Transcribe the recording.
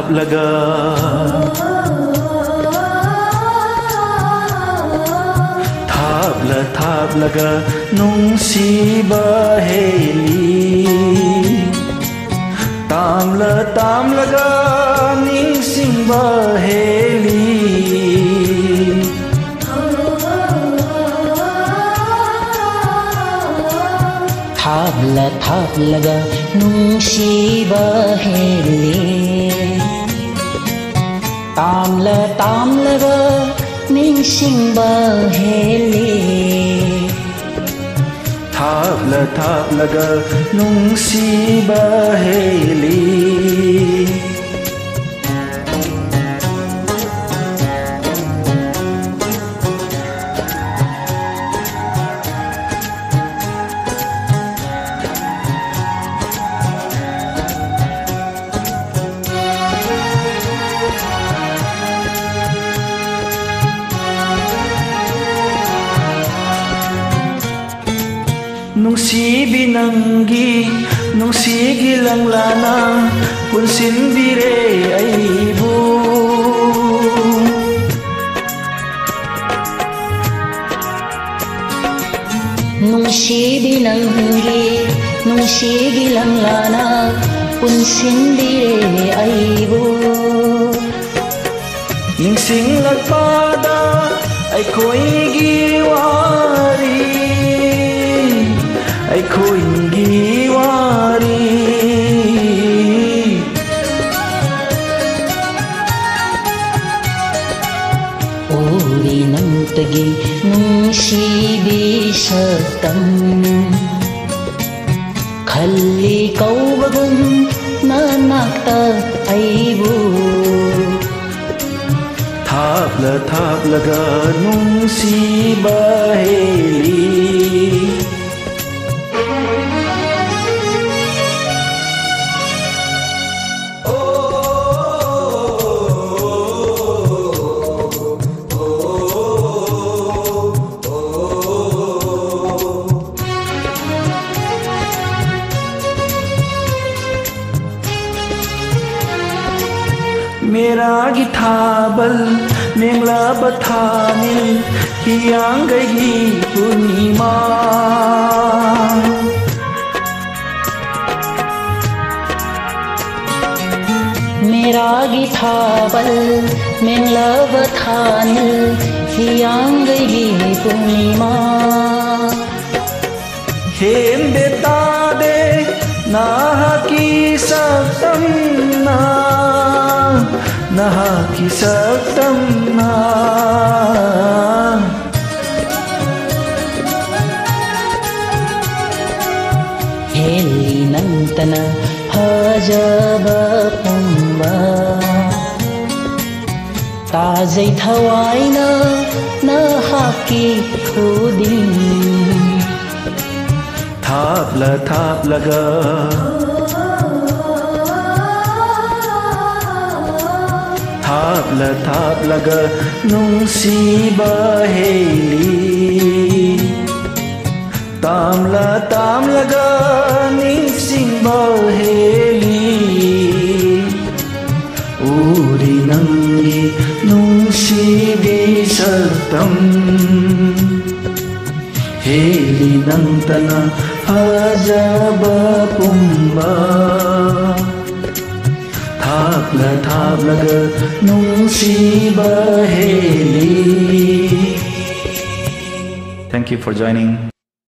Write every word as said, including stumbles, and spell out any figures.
ꯊꯥꯞꯂꯒ ꯊꯥꯞꯂ ꯊꯥꯞꯂꯒ ꯅꯨꯡꯁꯤꯕ ꯍꯦꯜꯂꯤ ꯇꯥꯝꯂ ꯇꯥꯝꯂꯒ ꯅꯤꯡꯁꯤꯡꯕ ꯍꯦꯜꯂꯤ ꯊꯥꯞꯂ ꯊꯥꯞꯂꯒ ꯅꯨꯡꯁꯤꯕ ꯍꯦꯜꯂꯤ ꯇꯥꯝꯂ ꯇꯥꯝꯂꯒ ꯅꯤꯡꯁꯤꯡꯕ ꯍꯦꯜꯂꯤ ꯊꯥꯞꯂ ꯊꯥꯞꯂꯒ ꯅꯨꯡꯁꯤꯕ ꯍꯦꯜꯂꯤ ꯅꯨꯡꯁꯤꯕꯤ ꯅꯪꯒꯤ ꯅꯨꯡꯁꯤꯒꯤ ꯂꯪꯂꯥꯅ ꯄꯨꯟꯁꯤꯟꯕꯤꯔꯦ ꯑꯩꯕꯨ ꯅꯨꯡꯁꯤꯕꯤ ꯅꯪꯒꯤ ꯅꯨꯡꯁꯤꯒꯤ ꯂꯪꯂꯥꯅ ꯄꯨꯟꯁꯤꯟꯕꯤꯔꯦ ꯑꯩꯕꯨ ꯅꯤꯡꯁꯤꯡꯂꯛꯄꯗ ꯑꯩꯈꯣꯏꯒꯤ ꯋꯥꯔꯤ ꯑꯩꯈꯣꯏꯒꯤ ꯋꯥꯔꯤ ꯎꯔꯤ ꯅꯪꯇꯒꯤ ꯅꯨꯡꯁꯤꯕꯤ ꯁꯛꯇꯝ ꯈꯜꯂꯤ ꯀꯧꯕꯒꯨꯝ ꯅꯅꯥꯛꯇ ꯑꯩꯕꯨ ꯊꯥꯞꯂ ꯊꯥꯞꯂꯒ ꯅꯨꯡꯁꯤꯕ ꯍꯦꯜꯂꯤ मेरागी थाबल मेंगलाबा थानिल हियांगगी पूर्णिमा मेरागी थाबल मेंगलाबा थानिल हियांगगी पूर्णिमा हेम देता दे नाहा की सक्तम ना नहा की सक्तम ना हेली नंतना फजबा पुंबा ताजै थवाइना नहा की खुदिन थाप्ला थाप्लगा थाप्ला थाप्लगा नुंसीबा हेली ताम्ला ताम्लगा निंसिंबा हेली उरी नंगी नुंसीबी सक्तम हेली नंतना फजबा पुंबा थाप्ला थाप्लगा नुंसीबा हेली. Thank you for joining.